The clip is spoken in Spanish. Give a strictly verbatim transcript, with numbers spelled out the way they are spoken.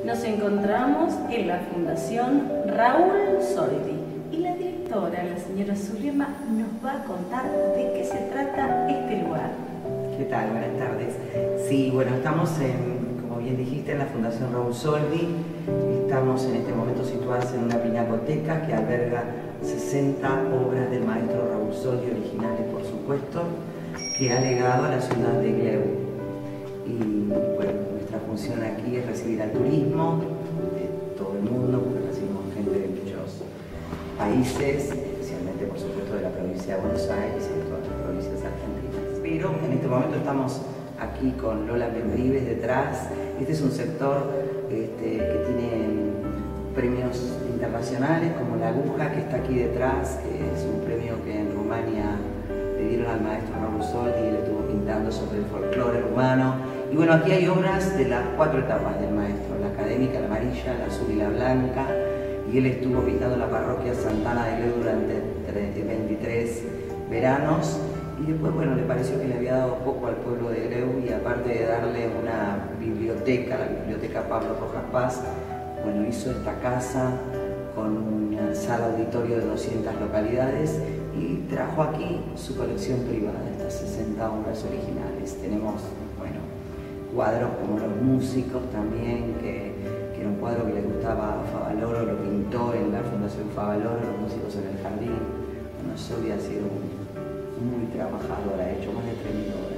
Nos encontramos en la Fundación Raúl Soldi y la directora, la señora Zulema, nos va a contar de qué se trata este lugar. ¿Qué tal? Buenas tardes. Sí, bueno, estamos en, como bien dijiste, en la Fundación Raúl Soldi. Estamos en este momento situados en una pinacoteca que alberga sesenta obras del maestro Raúl Soldi, originales por supuesto, que ha legado a la ciudad de Gleu. Y bueno, nuestra función aquí es recibir al turismo de todo el mundo, porque recibimos gente de muchos países, especialmente por supuesto de la provincia de Buenos Aires y de todas las provincias argentinas. Pero en este momento estamos aquí con Lola Membrives detrás. Este es un sector este, que tiene premios internacionales como La Aguja, que está aquí detrás, que es un premio que en Rumania le dieron al maestro Raúl Soldi y él estuvo pintando sobre el folclore rumano. Y bueno, aquí hay obras de las cuatro etapas del maestro: la académica, la amarilla, la azul y la blanca. Y él estuvo pintando la parroquia Santana de Gleu durante veintitrés veranos. Y después, bueno, le pareció que le había dado poco al pueblo de Gleu, y aparte de darle una biblioteca, la biblioteca Pablo Rojas Paz, bueno, hizo esta casa con una sala auditorio de doscientas localidades y trajo aquí su colección privada, estas sesenta obras originales. Tenemos, bueno, cuadros como Los Músicos también, que, que era un cuadro que le gustaba a Favaloro, lo pintó en la Fundación Favaloro, Los Músicos en el Jardín. Bueno, Soldi ha sido un muy trabajador, ha hecho más de tres mil obras.